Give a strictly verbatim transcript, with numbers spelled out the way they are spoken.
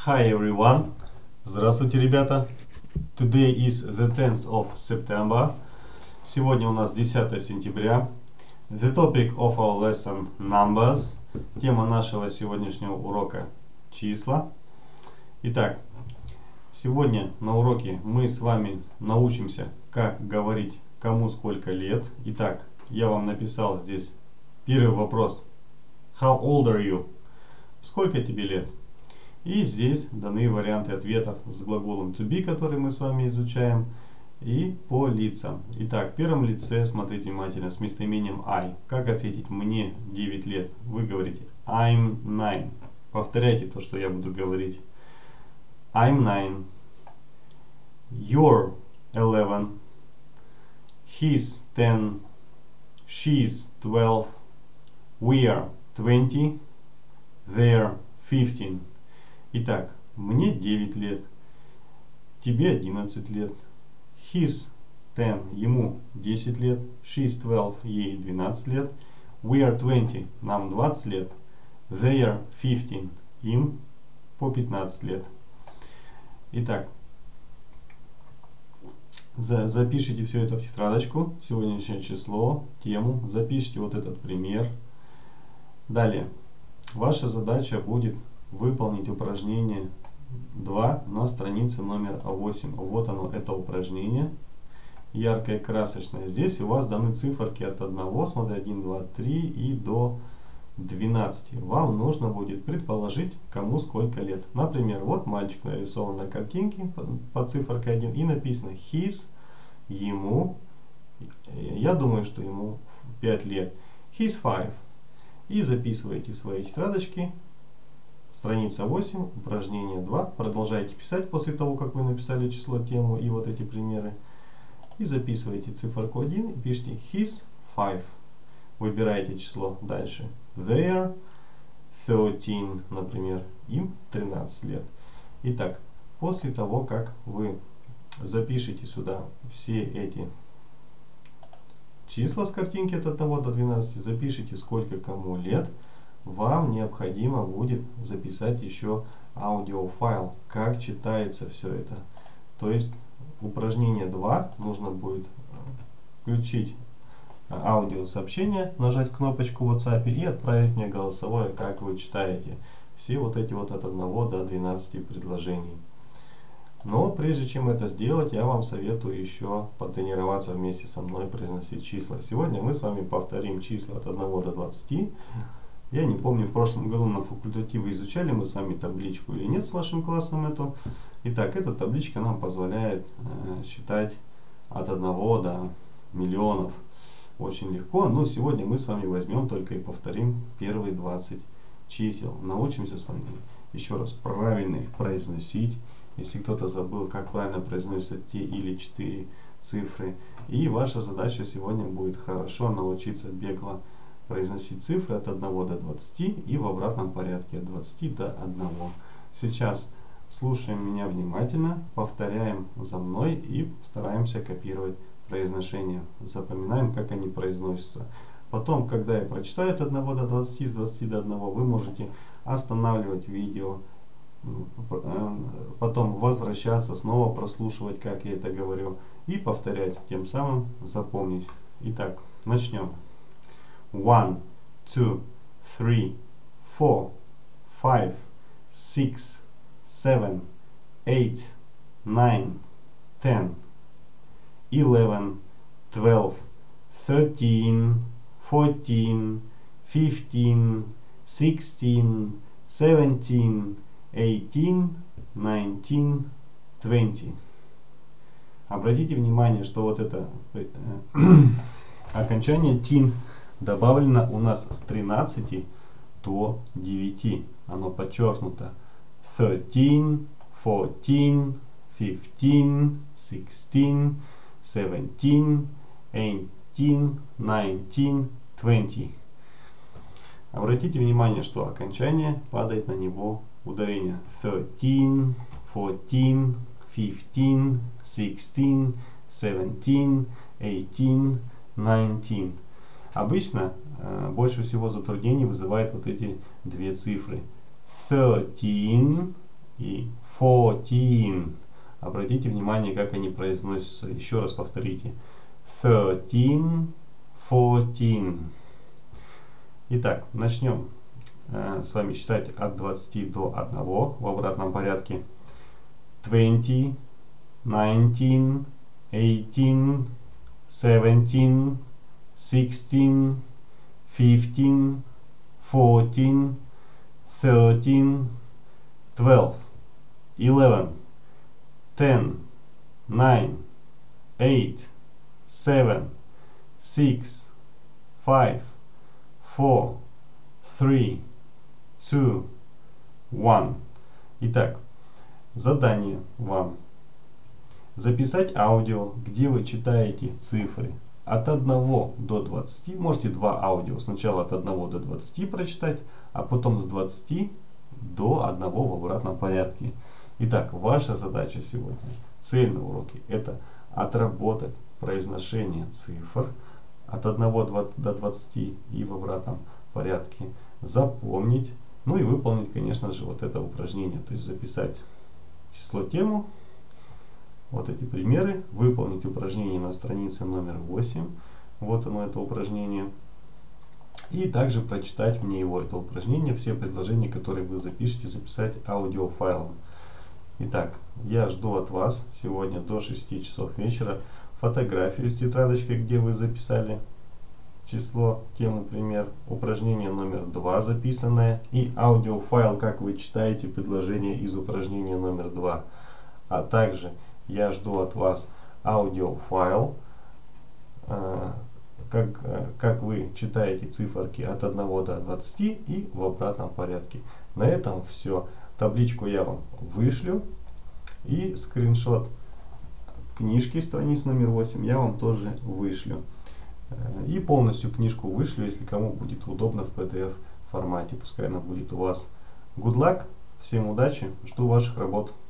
Hi everyone! Здравствуйте, ребята! Today is the tenth of September. Сегодня у нас десятое сентября. The topic of our lesson numbers. Тема нашего сегодняшнего урока числа. Итак, сегодня на уроке мы с вами научимся, как говорить кому сколько лет. Итак, я вам написал здесь первый вопрос. How old are you? Сколько тебе лет? И здесь даны варианты ответов с глаголом to be, который мы с вами изучаем, и по лицам. Итак, в первом лице, смотрите внимательно, с местоимением I. Как ответить «мне девять лет»? Вы говорите I'm nine. Повторяйте то, что я буду говорить. I'm nine. You're eleven. He's ten. She's twelve. We're twenty. They're fifteen. Итак, мне девять лет, тебе одиннадцать лет, he's ten, ему десять лет, she's twelve, ей двенадцать лет, we are twenty, нам двадцать лет, they are fifteen, им по пятнадцать лет. Итак, за, запишите все это в тетрадочку, сегодняшнее число, тему, запишите вот этот пример. Далее, ваша задача будет выполнить упражнение два на странице номер восемь. Вот оно, это упражнение. Яркое, красочное. Здесь у вас даны циферки от одного, смотри, один, два, три и до двенадцати. Вам нужно будет предположить, кому сколько лет. Например, вот мальчик нарисован на картинке по, по циферке один и написано his, ему. Я думаю, что ему пять лет. He's five. И записываете в свои тетрадочки. Страница восемь, упражнение два. Продолжайте писать после того, как вы написали число, тему и вот эти примеры. И записывайте циферку один и пишите his five. Выбираете число дальше. Their thirteen, например, им тринадцать лет. Итак, после того, как вы запишете сюда все эти числа с картинки от одного до двенадцати, запишите сколько кому лет, вам необходимо будет записать еще аудиофайл, как читается все это. То есть упражнение два нужно будет включить аудиосообщение, нажать кнопочку в WhatsApp и отправить мне голосовое, как вы читаете все вот эти вот от одного до двенадцати предложений. Но прежде чем это сделать, я вам советую еще потренироваться вместе со мной произносить числа. Сегодня мы с вами повторим числа от одного до двадцати. Я не помню, в прошлом году на факультативе изучали мы с вами табличку или нет с вашим классом эту. Итак, эта табличка нам позволяет э, считать от одного до миллионов. Очень легко. Но сегодня мы с вами возьмем только и повторим первые двадцать чисел. Научимся с вами еще раз правильно их произносить. Если кто-то забыл, как правильно произносятся те или четыре цифры. И ваша задача сегодня будет хорошо научиться бегло произносить цифры от одного до двадцати и в обратном порядке от двадцати до одного. Сейчас слушаем меня внимательно, повторяем за мной и стараемся копировать произношение. Запоминаем, как они произносятся. Потом, когда я прочитаю от одного до двадцати, с двадцати до одного, вы можете останавливать видео, потом возвращаться, снова прослушивать, как я это говорю, и повторять, тем самым запомнить. Итак, начнем. One, two, three, four, five, six, seven, eight, nine, ten, eleven, twelve, thirteen, fourteen, fifteen, sixteen, seventeen, eighteen, nineteen, twenty. Обратите внимание, что вот это э, окончание тин добавлено у нас с тринадцати до девяти. Оно подчеркнуто. thirteen, fourteen, fifteen, sixteen, seventeen, eighteen, nineteen, twenty. Обратите внимание, что окончание падает на него ударение. thirteen, fourteen, fifteen, sixteen, seventeen, eighteen, nineteen. Обычно э, больше всего затруднений вызывает вот эти две цифры. thirteen и fourteen. Обратите внимание, как они произносятся. Еще раз повторите. thirteen, fourteen. Итак, начнем э, с вами считать от двадцати до одного в обратном порядке. twenty, nineteen, eighteen, seventeen, sixteen, fifteen, fourteen, thirteen, twelve, eleven, ten, nine, eight, seven, six, five, four, three, two, one. Итак, задание вам. Записать аудио, где вы читаете цифры от одного до двадцати. Можете два аудио. Сначала от одного до двадцати прочитать, а потом с двадцати до одного в обратном порядке. Итак, ваша задача сегодня, цель на уроке, это отработать произношение цифр от одного до двадцати и в обратном порядке, запомнить, ну и выполнить, конечно же, вот это упражнение, то есть записать число, тему, вот эти примеры, выполнить упражнение на странице номер восемь, вот оно, это упражнение, и также прочитать мне его, это упражнение, все предложения, которые вы запишете, записать аудиофайлом. Итак, я жду от вас сегодня до шести часов вечера фотографию с тетрадочкой, где вы записали число, тему, пример, упражнение номер два записанное и аудиофайл, как вы читаете предложение из упражнения номер два. А также я жду от вас аудиофайл, э, как, э, как вы читаете циферки от одного до двадцати и в обратном порядке. На этом все. Табличку я вам вышлю и скриншот книжки, страниц номер восемь, я вам тоже вышлю. И полностью книжку вышлю, если кому будет удобно в пи ди эф формате. Пускай она будет у вас. Good luck, всем удачи, жду ваших работ.